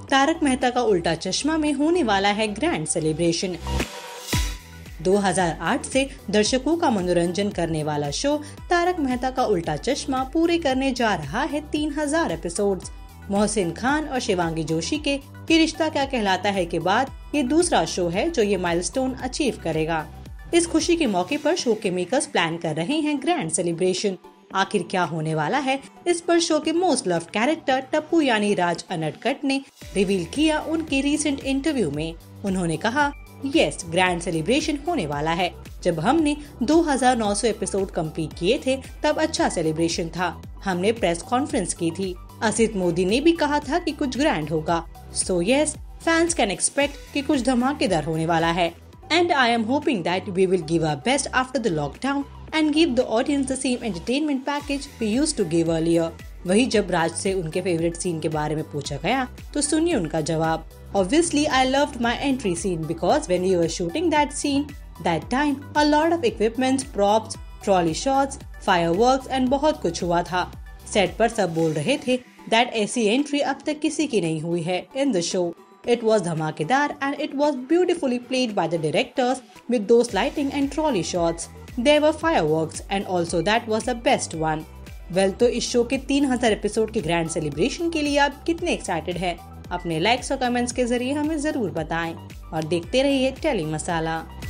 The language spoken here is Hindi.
तारक मेहता का उल्टा चश्मा में होने वाला है ग्रैंड सेलिब्रेशन। 2008 से दर्शकों का मनोरंजन करने वाला शो तारक मेहता का उल्टा चश्मा पूरे करने जा रहा है 3000 एपिसोड्स। मोहसिन खान और शिवांगी जोशी के ये रिश्ता क्या कहलाता है के बाद ये दूसरा शो है जो ये माइलस्टोन अचीव करेगा। इस खुशी के मौके पर शो के मेकर्स प्लान कर रहे हैं ग्रैंड सेलिब्रेशन। आखिर क्या होने वाला है, इस पर शो के मोस्ट लव्ड कैरेक्टर टप्पू यानी राज अनडकट ने रिवील किया उनके रीसेंट इंटरव्यू में। उन्होंने कहा, यस, ग्रैंड सेलिब्रेशन होने वाला है। जब हमने 2900 एपिसोड कंप्लीट किए थे तब अच्छा सेलिब्रेशन था। हमने प्रेस कॉन्फ्रेंस की थी। असित मोदी ने भी कहा था कि कुछ ग्रैंड होगा। So yes, fans can expect कि कुछ धमाकेदार होने वाला है। And I am hoping that we will give our best after the lockdown and give the audience the same entertainment package we used to give earlier. वही जब राज से उनके फेवरेट सीन के बारे में पूछा गया तो सुनिए उनका जवाब। Obviously, I loved my entry scene because when we were shooting that scene, that time a lot of equipments, props, trolley shots, fireworks and बहुत कुछ हुआ था। सेट पर सब बोल रहे थे that ऐसी एंट्री अब तक किसी की नहीं हुई है in the show. It was धमाकेदार and it was beautifully played by the directors with those lighting and trolley shots. There were fireworks and also that was the best one. Well, तो इस शो के 3000 एपिसोड के ग्रैंड सेलिब्रेशन के लिए आप कितने एक्साइटेड हैं? अपने लाइक्स और कमेंट्स के जरिए हमें जरूर बताएं और देखते रहिए टेली मसाला।